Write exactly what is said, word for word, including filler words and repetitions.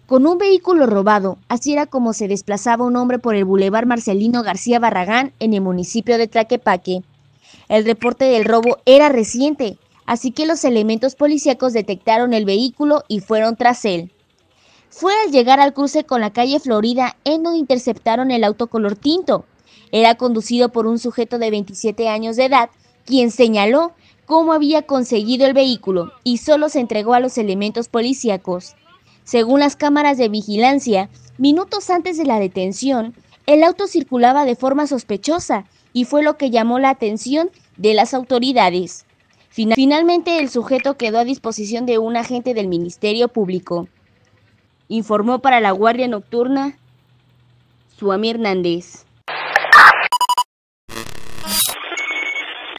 con un vehículo robado. Así era como se desplazaba un hombre por el Boulevard Marcelino García Barragán en el municipio de Tlaquepaque. El reporte del robo era reciente, así que los elementos policíacos detectaron el vehículo y fueron tras él. Fue al llegar al cruce con la calle Florida en donde interceptaron el auto color tinto. Era conducido por un sujeto de veintisiete años de edad, quien señaló cómo había conseguido el vehículo y solo se entregó a los elementos policíacos. Según las cámaras de vigilancia, minutos antes de la detención, el auto circulaba de forma sospechosa y fue lo que llamó la atención de las autoridades. Finalmente, el sujeto quedó a disposición de un agente del Ministerio Público. Informó para la Guardia Nocturna Suami Hernández.